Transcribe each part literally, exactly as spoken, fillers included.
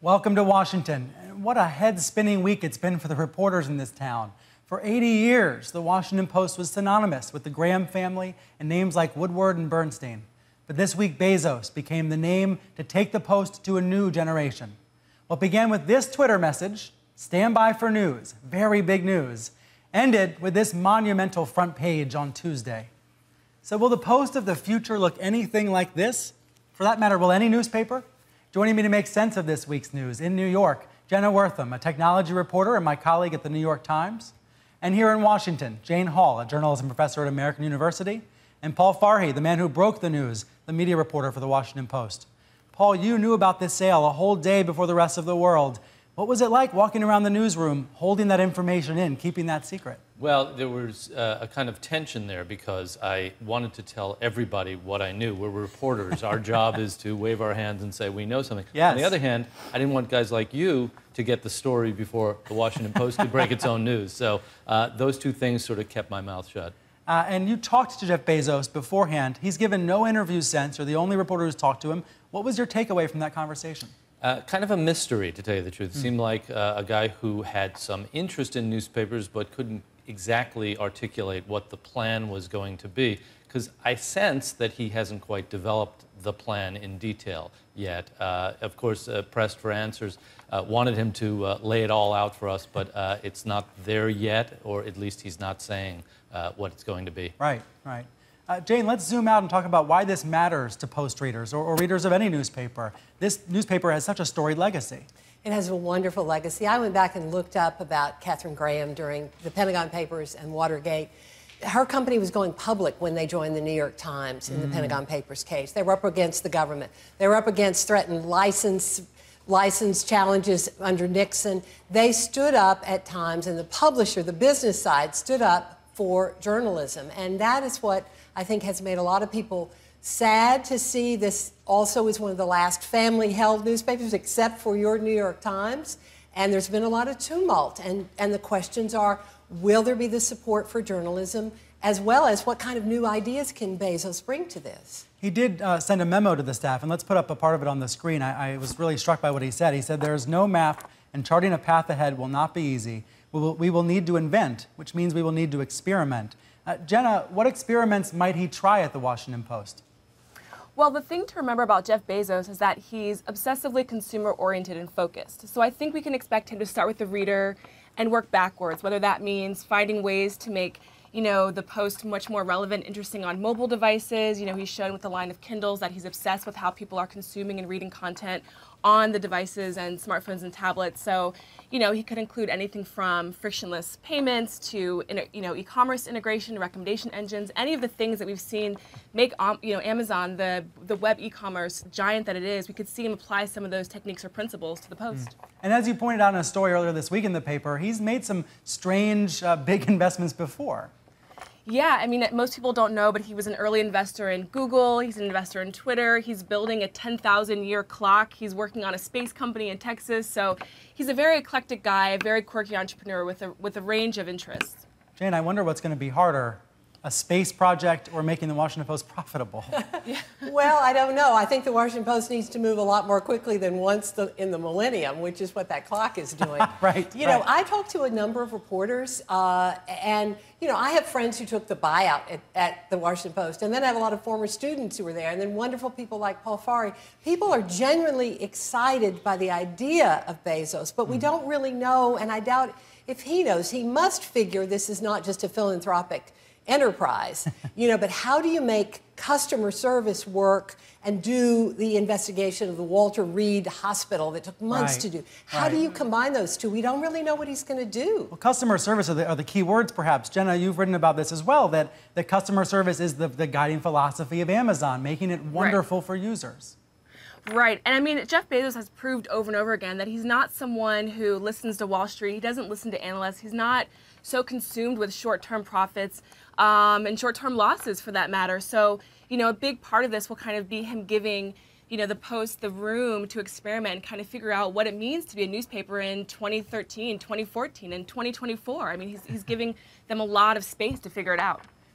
Welcome to Washington. What a head-spinning week it's been for the reporters in this town. For eighty years, the Washington Post was synonymous with the Graham family and names like Woodward and Bernstein. But this week, Bezos became the name to take the Post to a new generation. What began with this Twitter message, "Stand by for news," very big news, ended with this monumental front page on Tuesday. So will the Post of the future look anything like this? For that matter, will any newspaper? Joining me to make sense of this week's news in New York, Jenna Wortham, a technology reporter and my colleague at the New York Times. And here in Washington, Jane Hall, a journalism professor at American University, and Paul Farhi, the man who broke the news, the media reporter for the Washington Post. Paul, you knew about this sale a whole day before the rest of the world. What was it like walking around the newsroom, holding that information in, keeping that secret? Well, there was uh, a kind of tension there because I wanted to tell everybody what I knew. We're reporters. Our job is to wave our hands and say we know something. Yes. On the other hand, I didn't want guys like you to get the story before the Washington Post could break its own news. So uh, those two things sort of kept my mouth shut. Uh, and you talked to Jeff Bezos beforehand. He's given no interviews since. You're the only reporter who's talked to him. What was your takeaway from that conversation? Uh, kind of a mystery, to tell you the truth. It seemed like uh, a guy who had some interest in newspapers but couldn't exactly articulate what the plan was going to be, because I sense that he hasn't quite developed the plan in detail yet. Uh, of course, uh, pressed for answers, uh, wanted him to uh, lay it all out for us, but uh, it's not there yet, or at least he's not saying uh, what it's going to be. Right, right. Uh, Jane, let's zoom out and talk about why this matters to Post readers or, or readers of any newspaper. This newspaper has such a storied legacy. It has a wonderful legacy. I went back and looked up about Katharine Graham during the Pentagon Papers and Watergate. Her company was going public when they joined the New York Times in mm. the Pentagon Papers case. They were up against the government. They were up against threatened license, license challenges under Nixon. They stood up at times, and the publisher, the business side, stood up for journalism. And that is what I think has made a lot of people sad to see. This also is one of the last family-held newspapers, except for your New York Times. And there's been a lot of tumult. And, and the questions are, will there be the support for journalism, as well as what kind of new ideas can Bezos bring to this? He did uh, send a memo to the staff, and let's put up a part of it on the screen. I, I was really struck by what he said. He said, "There is no map, and charting a path ahead will not be easy. We will, we will need to invent, which means we will need to experiment." Uh, Jenna, what experiments might he try at the Washington Post? Well, the thing to remember about Jeff Bezos is that he's obsessively consumer-oriented and focused. So I think we can expect him to start with the reader and work backwards, whether that means finding ways to make, you know, the Post much more relevant, interesting on mobile devices. You know, he's shown with the line of Kindles that he's obsessed with how people are consuming and reading content on the devices and smartphones and tablets. So, you know, he could include anything from frictionless payments to, you know, e-commerce integration, recommendation engines, any of the things that we've seen make, um, you know, Amazon, the, the web e-commerce giant that it is. We could see him apply some of those techniques or principles to the Post. Mm. And as you pointed out in a story earlier this week in the paper, he's made some strange, uh, big investments before. Yeah, I mean, most people don't know, but he was an early investor in Google. He's an investor in Twitter. He's building a ten thousand year clock. He's working on a space company in Texas. So he's a very eclectic guy, a very quirky entrepreneur with a, with a range of interests. Jane, I wonder what's going to be harder, a space project or making the Washington Post profitable? Yeah. Well, I don't know. I think the Washington Post needs to move a lot more quickly than once the, in the millennium, which is what that clock is doing. Right. You right. know, I talked to a number of reporters, uh, and, you know, I have friends who took the buyout at, at the Washington Post, and then I have a lot of former students who were there, and then wonderful people like Paul Farhi. People are genuinely excited by the idea of Bezos, but we mm. don't really know, and I doubt if he knows. He must figure this is not just a philanthropic enterprise, you know, but how do you make customer service work and do the investigation of the Walter Reed Hospital that took months right. to do? How right. do you combine those two? We don't really know what he's going to do. Well, customer service are the, are the key words, perhaps. Jenna, you've written about this as well, that, that customer service is the, the guiding philosophy of Amazon, making it wonderful right. for users. Right, and I mean, Jeff Bezos has proved over and over again that he's not someone who listens to Wall Street. He doesn't listen to analysts. He's not so consumed with short-term profits um, and short-term losses, for that matter. So, you know, a big part of this will kind of be him giving, you know, the Post the room to experiment and kind of figure out what it means to be a newspaper in twenty thirteen, twenty fourteen, and twenty twenty-four. I mean, he's, he's giving them a lot of space to figure it out.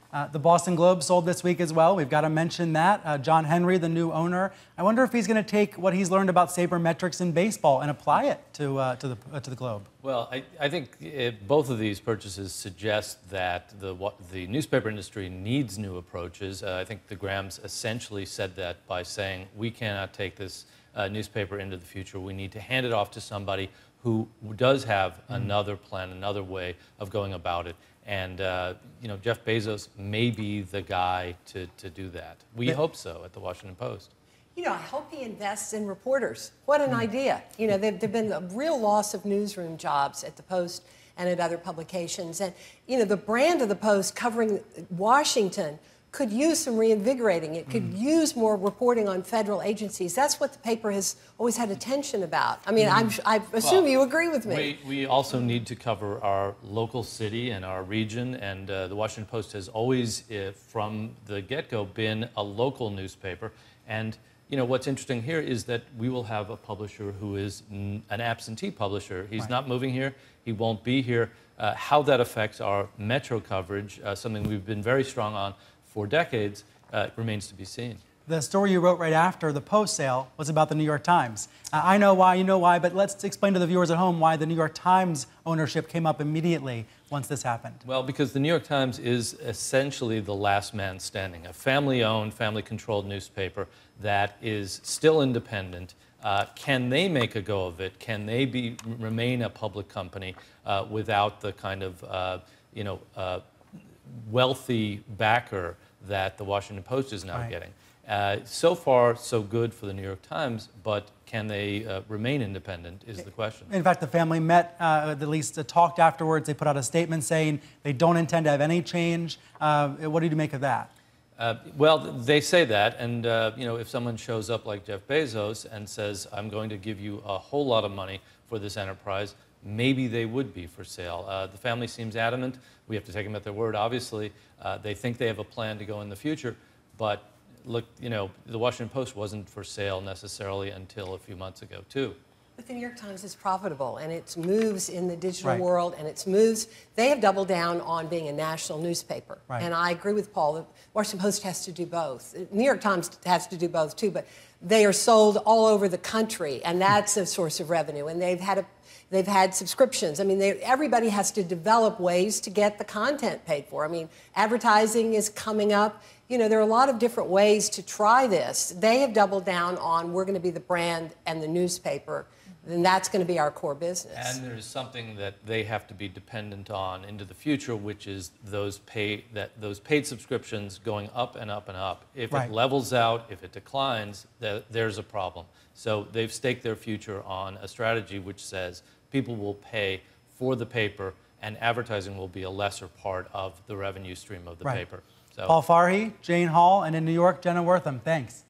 Uh, the Boston Globe sold this week as well. We've got to mention that. Uh, John Henry, the new owner. I wonder if he's going to take what he's learned about sabermetrics in baseball and apply it to, uh, to, the, uh, to the Globe. Well, I, I think it, both of these purchases suggest that the, what, the newspaper industry needs new approaches. Uh, I think the Grahams essentially said that by saying, we cannot take this uh, newspaper into the future. We need to hand it off to somebody who does have mm-hmm. another plan, another way of going about it. And, uh, you know, Jeff Bezos may be the guy to, to do that. We but, hope so at the Washington Post. You know, I hope he invests in reporters. What an mm. idea. You know, there have been a real loss of newsroom jobs at the Post and at other publications. And, you know, the brand of the Post covering Washington could use some reinvigorating. It could mm. use more reporting on federal agencies. That's what the paper has always had attention about. I mean, mm. I'm, I assume well, you agree with me. We, we also need to cover our local city and our region, and uh, the Washington Post has always, uh, from the get-go, been a local newspaper. And, you know, what's interesting here is that we will have a publisher who is n an absentee publisher. He's right. not moving here. He won't be here. Uh, how that affects our metro coverage, uh, something we've been very strong on for decades, uh, remains to be seen. The story you wrote right after the Post sale was about the New York Times. Uh, I know why, you know why, but let's explain to the viewers at home why the New York Times ownership came up immediately once this happened. Well, because the New York Times is essentially the last man standing, a family-owned, family-controlled newspaper that is still independent. Uh, can they make a go of it? Can they be, remain a public company uh, without the kind of, uh, you know, uh, wealthy backer that the Washington Post is now right. getting? Uh, so far, so good for the New York Times, but can they uh, remain independent is the question. In fact, the family met, uh, at least uh, talked afterwards. They put out a statement saying they don't intend to have any change. Uh, what did you make of that? Uh, well, they say that, and uh, you know, if someone shows up like Jeff Bezos and says, I'm going to give you a whole lot of money for this enterprise, maybe they would be for sale. Uh, the family seems adamant. We have to take them at their word, obviously. Uh, they think they have a plan to go in the future, but look, you know, the Washington Post wasn't for sale necessarily until a few months ago, too. But the New York Times is profitable, and its moves in the digital right. world, and its moves, they have doubled down on being a national newspaper. Right. And I agree with Paul, the Washington Post has to do both. The New York Times has to do both, too, but they are sold all over the country, and that's a source of revenue, and they've had a They've had subscriptions. I mean, they, everybody has to develop ways to get the content paid for. I mean, advertising is coming up. You know, there are a lot of different ways to try this. They have doubled down on we're going to be the brand and the newspaper, then that's going to be our core business. And there's something that they have to be dependent on into the future, which is those pay that those paid subscriptions going up and up and up. If right. it levels out, if it declines, th there's a problem. So they've staked their future on a strategy which says people will pay for the paper, and advertising will be a lesser part of the revenue stream of the right. paper. So. Paul Farhi, Jane Hall, and in New York, Jenna Wortham. Thanks.